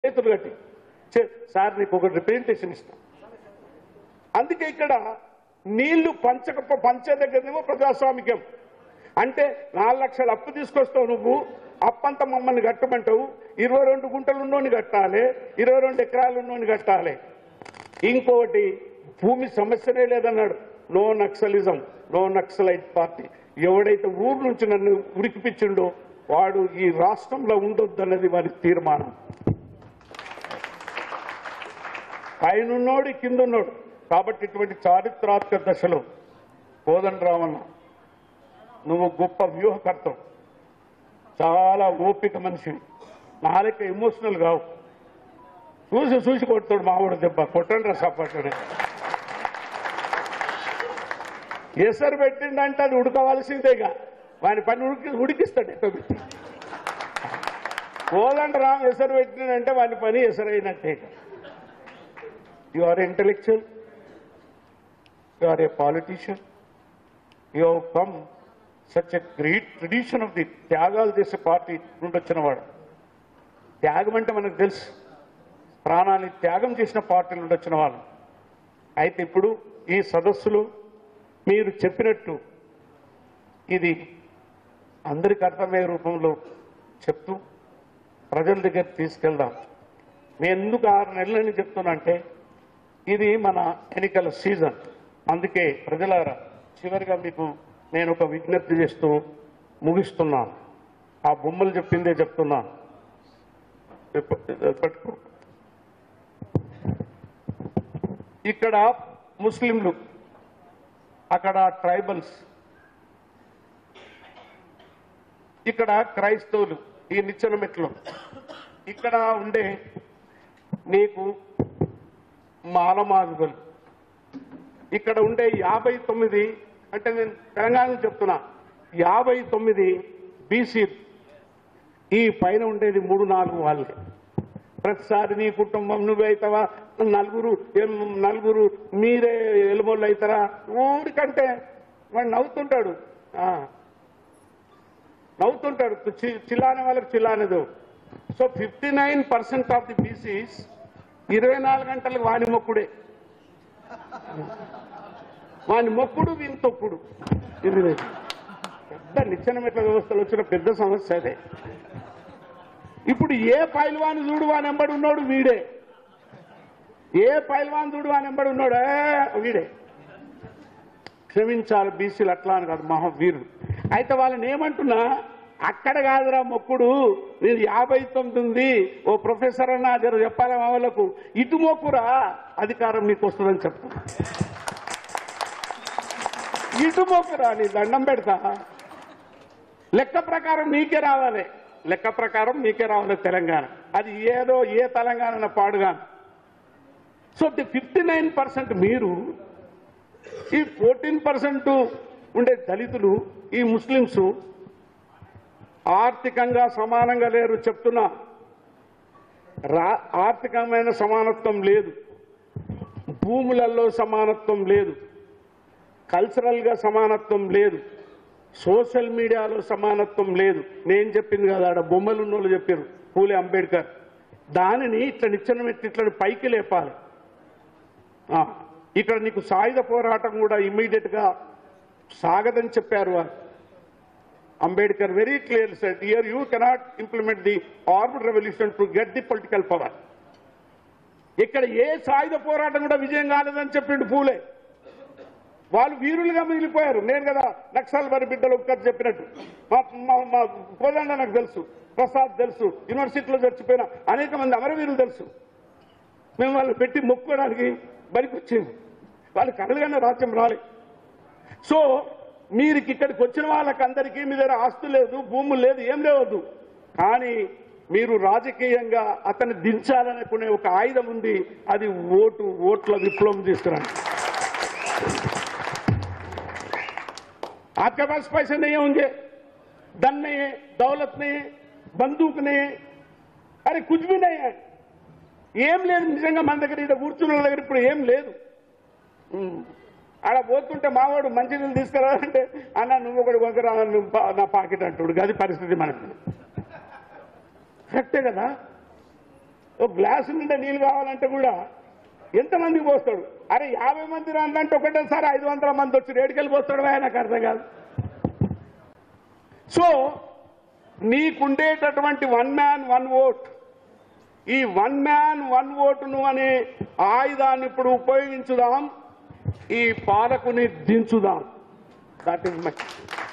చేతులు కట్టి సార్ నీకు ఒక రిప్రజెంటేషన్ ఇస్తాం. అందుకే ఇక్కడ నీళ్లు పంచే దగ్గరనేమో ప్రజాస్వామికం అంటే 4 లక్షలు అప్పు తీసుకొస్తావు నువ్వు, అప్పంతా మమ్మల్ని కట్టమంటావు, 22 గుంటలు ఉన్నోని కట్టాలి, 22 ఎకరాలు ఉన్నోని కట్టాలి. ఇంకోటి భూమి సమస్యనే లేదన్నాడు. No naxalism, no naxalite party. ఎవడైతే ఊరు నుంచి నన్ను ఉరికిపించిండో వాడు ఈ రాష్ట్రంలో ఉండొద్దన్నది వారి తీర్మానం. పైనున్నోడు కిందున్నోడు. కాబట్టి ఇటువంటి చారిత్రాత్మక దశలో కోదండరామన్న నువ్వు గొప్ప వ్యూహకర్తవు, చాలా ఓపిక మనిషివి, నాలుక ఎమోషనల్ కావు. చూసి కొడతాడు మావాడు దెబ్బ, కొట్టండి రా సపాటనే. ఎసరు పెట్టిండంటే అది ఉడకవలసిందేగా, వాని పని ఉడికిస్తాడు ఎక్కడ పెట్టి. కోదండరాం ఎసరు పెట్టిండంటే వాని పని ఎసరైనట్టే. You are intellectual, you are a politician, you have come such a great tradition of the త్యాగాలు చేసే పార్టీ నుండి వచ్చిన వాడు. త్యాగం అంటే మనకు తెలుసు, ప్రాణాన్ని త్యాగం చేసిన పార్టీ నుండి వచ్చిన వాళ్ళు. అయితే ఇప్పుడు ఈ సదస్సులో మీరు చెప్పినట్టు ఇది అందరికి అర్థమయ్యే రూపంలో చెప్తూ ప్రజల దగ్గర తీసుకెళ్దాం. నేను ఎందుకు 6 నెలలని చెప్తున్నా అంటే ఇది మన ఎన్నికల సీజన్. అందుకే ప్రజలారా చివరిగా మీకు నేను ఒక విజ్ఞప్తి చేస్తూ ముగిస్తున్నాను. ఆ బొమ్మలు చెప్పిందే చెప్తున్నాను. పట్టుకో. ఇక్కడ ముస్లింలు, అక్కడ ట్రైబల్స్, ఇక్కడ క్రైస్తవులు ఈ నిచ్చెన మెట్లు, ఇక్కడ ఉండే నీకు మాలమాదిగలు, ఇక్కడ ఉండే 59 అంటే నేను తెలంగాణ చెప్తున్నా 59 బీసీ, ఈ పైన ఉండేది 3-4 వాళ్ళే. ప్రతిసారి నీ కుటుంబం నువ్వే అవుతావా, నలుగురు మీరే ఎలుమోళ్ళు అవుతారా ఊరికంటే వాడు నవ్వుతుంటాడు చిల్లానే వాళ్ళకి చిల్లానేదు. సో 59% ఆఫ్ ది బీసీస్ 24 గంటలకు వాని మొక్కుడే, వాని మొక్కుడు వీని తొక్కుడు. ఇది పెద్ద నిచ్చెన మెట్ల వ్యవస్థలో వచ్చిన పెద్ద సమస్య అదే. ఇప్పుడు ఏ పైల్వాన్ చూడు వాని ఎంబడి ఉన్నాడు వీడే, ఏ పైల్వాన్ చూడు వాని ఎంబడి ఉన్నాడు వీడే. క్షమించాలి, బీసీలు అట్లా అని కాదు, మహావీరుడు. అయితే వాళ్ళని ఏమంటున్నా, అక్కడ కాదురా మొక్కుడు, నేను 59 ఉంది, ఓ ప్రొఫెసర్ అన్నా జర చెప్పాలి మా వాళ్ళకు, ఇటు మొక్కురా అధికారం నీకు వస్తుందని చెప్తా. ఇటు మొక్కురా, నీ దండం పెడతా, లెక్క ప్రకారం నీకే రావాలి, లెక్క ప్రకారం నీకే రావాలి తెలంగాణ. అది ఏదో ఏ తెలంగాణ పాడుగా. సో 59% మీరు, ఈ 14% ఉండే దళితులు, ఈ ముస్లింస్ ఆర్థికంగా సమానంగా లేరు చెప్తున్నా. ఆర్థికమైన సమానత్వం లేదు, భూములలో సమానత్వం లేదు, కల్చరల్గా సమానత్వం లేదు, సోషల్ మీడియాలో సమానత్వం లేదు. నేను చెప్పింది కదా, ఆడ బొమ్మలు ఉన్నోళ్ళు చెప్పారు, పూలే అంబేద్కర్. దానిని ఇట్లా నిచ్చెన పెట్టి ఇట్లా పైకి లేపాలి. ఇక్కడ నీకు సాయుధ పోరాటం కూడా ఇమ్మీడియట్ గా సాగదని చెప్పారు వారు. Ambedkar very clear said, here you cannot implement the armed revolution to get the political power. ఇక్కడ ఏ సాయుధ పోరాటం కూడా విజయం కాలేదని చెప్పిండు పూలే. వాళ్ళు వీరులుగా మిగిలిపోయారు. నేను కదా నక్సల్ వారి బిడ్డలు ఒక్కరు చెప్పినట్టు, మా కోదండ నాకు తెలుసు, ప్రసాద్ తెలుసు, యూనివర్సిటీలో చచ్చిపోయిన అనేక మంది అమరవీరులు తెలుసు. మేము వాళ్ళు పెట్టి మొక్కుకోవడానికి బలికొచ్చింది, వాళ్ళు కదలుగానే రాజ్యం రాలే. సో మీరు ఇక్కడికి వచ్చిన వాళ్ళకందరికీ మీ దగ్గర ఆస్తు లేదు, భూములు లేదు, ఏం లేవద్దు, కానీ మీరు రాజకీయంగా అతన్ని దించాలనుకునే ఒక ఆయుధం ఉంది, అది ఓట్ల విప్లవం తీసుకురండి. आपके पास पैसे नहीं होंगे, धन नहीं है, दौलत नहीं है, बंदूक नहीं है, अरे कुछ भी नहीं है, ఏం లేదు. నిజంగా మన దగ్గర ఇక్కడ కూర్చున్న దగ్గర ఇప్పుడు ఏం లేదు. ఆడ పోతుంటే మావాడు మంచినీళ్ళు తీసుకురావాలంటే అన్న నువ్వు ఒకటి కొనుక్కరా నా పాకెట్ అంటాడు. అది పరిస్థితి మనకి. కరెక్టే కదా. ఒక గ్లాసు నిండా నీళ్ళు కావాలంటే కూడా ఎంతమందికి పోస్తాడు? అరే 50 మంది రాందంటే ఒకటేసారి 500 మంది వచ్చి రేటుకెళ్ళి పోస్తాడు, నాకు అర్థం కాదు. సో నీకుండేటటువంటి 1 మ్యాన్ 1 ఓట్, ఈ 1 మ్యాన్ 1 ఓటును అనే ఆయుధాన్ని ఇప్పుడు ఉపయోగించుదాం, ఈ పాలకుని దించుదాం. That is my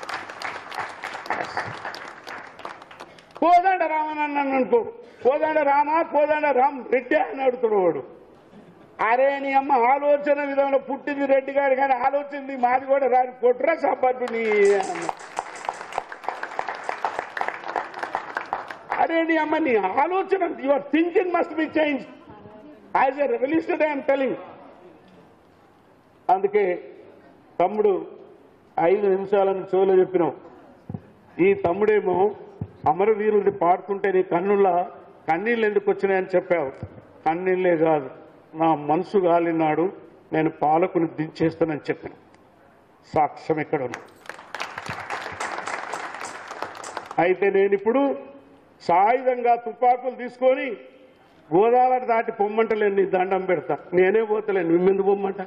Kodanda Raman అన్నాను అనుకో, కోదండ రామ్ రెడ్డి అని అడుగుతాడు వాడు. అరే నీ అమ్మ ఆలోచన విధానంలో పుట్టింది రెడ్డి గారు కానీ ఆలోచన మాది కూడా రాని కొట్రా సబ్బట్టు నీ అమ్మ. అరే నీ అమ్మ నీ ఆలోచన, your thinking must be change as a revolutionary I'm telling. అందుకే తమ్ముడు 5 నిమిషాలను చోలో చెప్పినాం. ఈ తమ్ముడేమో అమరవీరుడి పాడుతుంటే నీ కన్నీళ్ళు ఎందుకు వచ్చినాయని చెప్పావు. కన్నీళ్ళే కాదు, నా మనసు గాలినాడు, నేను పాలకుని దించేస్తానని చెప్పాను. సాక్ష్యం ఎక్కడ ఉంది? అయితే నేను ఇప్పుడు సాయుధంగా తుపాకులు తీసుకొని గోదావరి దాటి పొమ్మంటలేను, నీ దండం పెడతా. నేనే పోతలేను, మిమ్మెందుకు పొమ్మంట?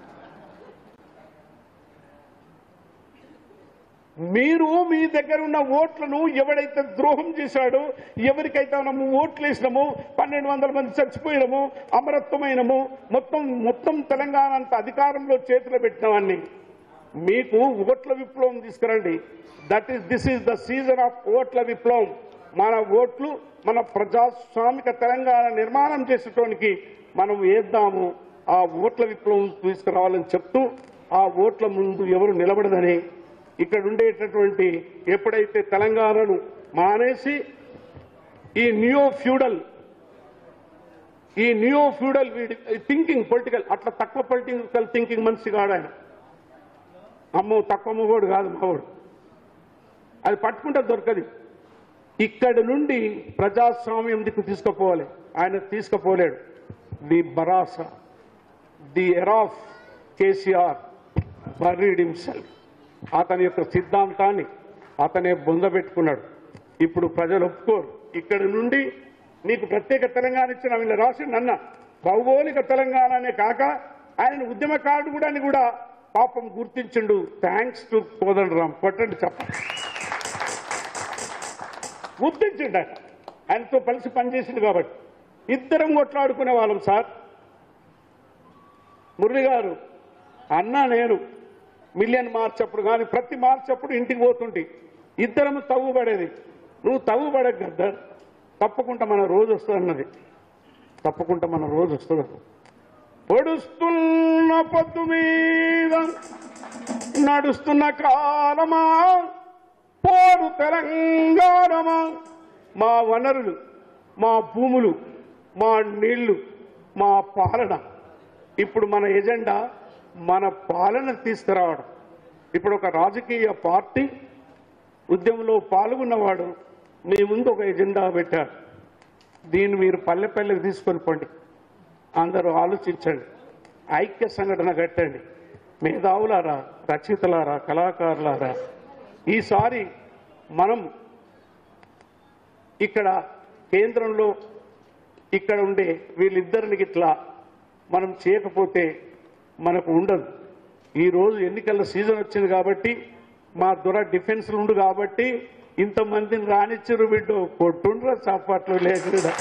మీరు మీ దగ్గర ఉన్న ఓట్లను ఎవడైతే ద్రోహం చేశాడో, ఎవరికైతే మనము ఓట్లు వేసినామో, 1200 మంది చచ్చిపోయినాము, అమరత్వమైనము, మొత్తం తెలంగాణ అంత అధికారంలో చేతిలో పెట్టినవన్నీ మీకు ఓట్ల విప్లవం తీసుకురండి. This is the season of ఓట్ల విప్లవం. మన ఓట్లు మన ప్రజాస్వామిక తెలంగాణ నిర్మాణం చేసేటోనికి మనం వేద్దాము. ఆ ఓట్ల విప్లవం తీసుకురావాలని చెప్తూ, ఆ ఓట్ల ముందు ఎవరు నిలబడదని, ఇక్కడ ఉండేటటువంటి ఎప్పుడైతే తెలంగాణను మానేసి ఈ నియో ఫ్యూడల్ థింకింగ్ పొలిటికల్, అట్లా తక్కువ పొలిటికల్ థింకింగ్ మనిషి కాడు ఆయన. అమ్మో తక్కువ మొగోడు కాదు మావాడు, అది పట్టుకుంటే దొరకదు. ఇక్కడి నుండి ప్రజాస్వామ్యం దిక్కు తీసుకుపోవాలి, ఆయన తీసుకుపోలేడు. The BRS, the era of KCR buried himself. అతని యొక్క సిద్ధాంతాన్ని అతనే బొందబెట్టుకున్నాడు. ఇప్పుడు ప్రజలు ఒప్పుకోరు. ఇక్కడి నుండి నీకు ప్రత్యేక తెలంగాణ ఇచ్చిన వీళ్ళు రాసిండన్న భౌగోళిక తెలంగాణనే కాక ఆయన ఉద్యమకారుడు కూడా పాపం గుర్తించిండు. Thanks to Kodandaram. కొట్టండి చెప్పండి. గుర్తించిండు ఆయన, ఆయనతో కలిసి పనిచేసింది కాబట్టి. ఇద్దరం కొట్లాడుకునే వాళ్ళం సార్. మురళి గారు అన్నా నేను మిలియన్ మార్చ్ అప్పుడు కానీ ప్రతి మార్చ్ అప్పుడు ఇంటికి పోతుంటే ఇద్దరం తవ్వుబడేది. నువ్వు తవ్వుబడక కదా, తప్పకుండా మన రోజు వస్తుందన్నది. తప్పకుండా మన రోజు వస్తుంది. పొడుస్తున్న పొద్దు మీద నడుస్తున్న కాలమా, పోరు తెలంగాణమా, మా వనరులు, మా భూములు, మా నీళ్లు, మా పాలన. ఇప్పుడు మన ఎజెండా మన పాలన తీసుకురావడం. ఇప్పుడు ఒక రాజకీయ పార్టీ ఉద్యమంలో పాల్గొన్నవాడు మీ ముందు ఒక ఎజెండా పెట్టారు. దీన్ని మీరు పల్లె పల్లెకి తీసుకొని పోండి, అందరూ ఆలోచించండి, ఐక్య సంఘటన కట్టండి. మేధావులారా, రచయితలారా, కళాకారులారా, ఈసారి మనం ఇక్కడ కేంద్రంలో ఇక్కడ ఉండే వీళ్ళిద్దరిని ఇట్లా మనం చేయకపోతే మనకు ఉండదు. ఈరోజు ఎన్నికల సీజన్ వచ్చింది కాబట్టి మా దొర డిఫెన్స్లు ఉండు కాబట్టి ఇంతమందిని రానిచ్చారు. బిడ్డ కొట్టుండ్రా చప్పట్లు లేకుండా.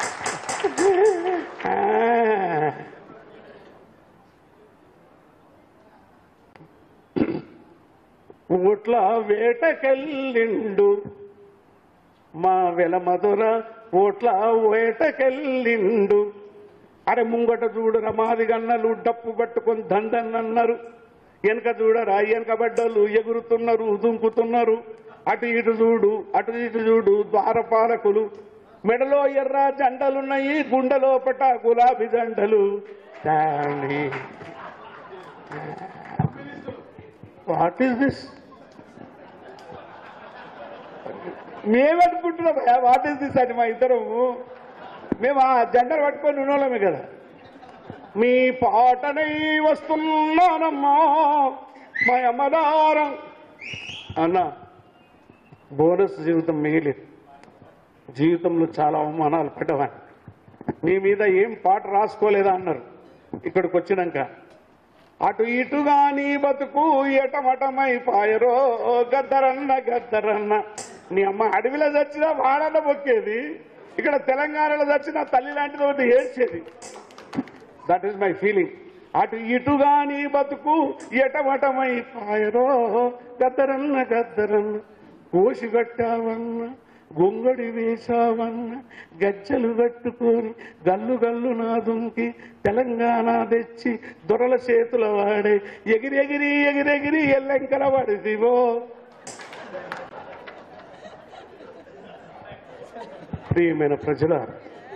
ఓట్ల వేటకెళ్ళిండు మా వెలమధుర, ఓట్ల వేటకెళ్ళిండు. అరే ముంగట చూడరా మాది గన్నలు డప్పు పట్టుకొని దండన్నన్నారు, వెనక చూడరా వెనకబడ్డలు ఎగురుతున్నారు, దుంకుతున్నారు. అటు ఇటు చూడు ద్వారపాలకులు, మెడలో ఎర్ర జెండలున్నాయి, గుండెలో పట గులాబీ జెండలు. What is this? మేమనుకుంటున్నాం వాట్ ఈస్ దిస్ అని. మా ఇద్దరము మేము ఆ జెండలు పట్టుకొని ఉన్నోళ్ళమే కదా. మీ పాటనై వస్తున్నానమ్మా మా అమ్మదారం అన్న. బోనస్ జీవితం మిగిలేదు. జీవితంలో చాలా అవమానాలు పడ్డవాన్ని. నీ మీద ఏం పాట రాసుకోలేదా అన్నారు. ఇక్కడికి వచ్చినాక అటు ఇటుగా నీ బతుకు ఎటమటమై పాయరో గద్దరన్న గద్దరన్న. నీ అమ్మ అడవిలో చచ్చినా వాడన మొక్కేది, ఇక్కడ తెలంగాణలో చచ్చినా తల్లి లాంటిది ఒకటి ఏడ్చేది. That is my feeling. అటు ఇటుగా నీ బతుకు ఎటమటమై పాయరో గద్దరన్న గద్దరన్న. కోసి కట్టావన్న, గొంగడి వేశావన్న, గజ్జలు కట్టుకొని గల్లు గల్లు నాదుంకి తెలంగాణ తెచ్చి దొరల చేతుల వాడే ఎగిరెగిరి ఎగిరెగిరి ఎల్లెంకల పడిదివో. ప్రియమైన ప్రజలారా,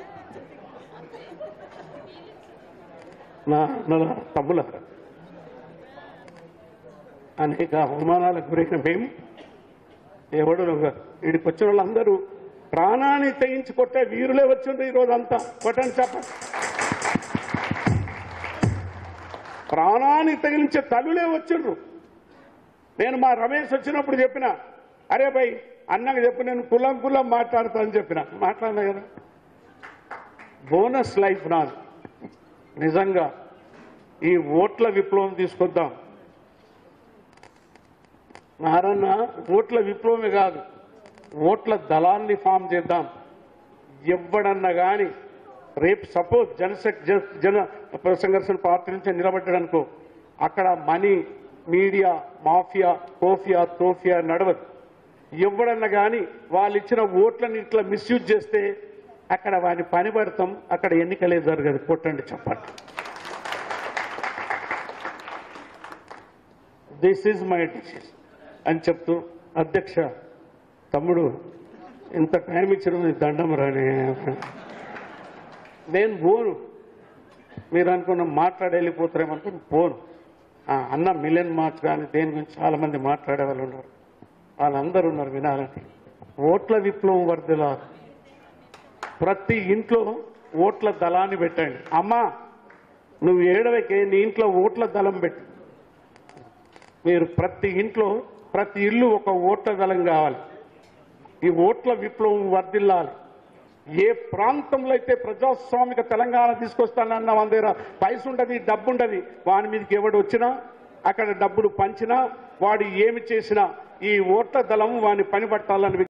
నా అన్నల తమ్ములారా, అనేక అవమానాలకు గురైన మేము ఎవడు వీడికి వచ్చిన వాళ్ళందరూ ప్రాణాన్ని తెగించి కొట్టే వీరులే వచ్చిండ్రు. ఈరోజు అంతా కొట్టండి చెప్పండి. ప్రాణాన్ని తగిలించే తల్లులే వచ్చిండ్రు. నేను మా రమేష్ వచ్చినప్పుడు చెప్పిన, అరే భయ్ అన్నకు చెప్పి నేను కులం కులం మాట్లాడతా అని చెప్పిన. మాట్లాడినా కదా. బోనస్ లైఫ్ నాది. నిజంగా ఈ ఓట్ల విప్లవం తీసుకొద్దాం. నారన్న ఓట్ల విప్లవమే కాదు, ఓట్ల దళాన్ని ఫామ్ చేద్దాం. ఎవ్వడన్నా కానీ రేపు సపోజ్ జన సంఘర్షణ పార్టీ నుంచి నిలబడ్డాడనుకో, అక్కడ మనీ మీడియా మాఫియా కోఫియా తోఫియా నడవదు. ఎవ్వడన్నా కానీ వాళ్ళు ఇచ్చిన ఓట్లను ఇట్లా మిస్యూజ్ చేస్తే అక్కడ వాడిని పని పడతాం, అక్కడ ఎన్నికలే జరగదు. కొట్టండి చెప్పండి. దిస్ ఈజ్ మై డిసిషన్ అని చెప్తూ, అధ్యక్ష తమ్ముడు ఇంత టైం ఇచ్చడం దండం రాని, నేను పోను. మీరు అనుకున్న మాట్లాడి వెళ్ళిపోతారేమనుకుని పోను. అన్న మిలియన్ మార్చ్ కానీ దేని గురించి చాలా మంది మాట్లాడే వాళ్ళు ఉన్నారు, వాళ్ళందరూ ఉన్నారు వినాలని. ఓట్ల విప్లవం వర్ధిల్లాలి. ప్రతి ఇంట్లో ఓట్ల దళాన్ని పెట్టండి. అమ్మా నువ్వు ఏడవకే, నీ ఇంట్లో ఓట్ల దళం పెట్టు. మీరు ప్రతి ఇంట్లో ప్రతి ఇల్లు ఒక ఓట్ల దళం కావాలి. ఈ ఓట్ల విప్లవం వర్ధిల్లాలి. ఏ ప్రాంతంలో అయితే ప్రజాస్వామిక తెలంగాణ తీసుకొస్తానన్న మన దగ్గర పైస ఉండదు, డబ్బు ఉండదు, వాని మీదకి ఎవడు వచ్చినా అక్కడ డబ్బులు పంచినా వాడు ఏమి చేసినా ఈ ఓట్ల దళం వాని పని పట్టాలని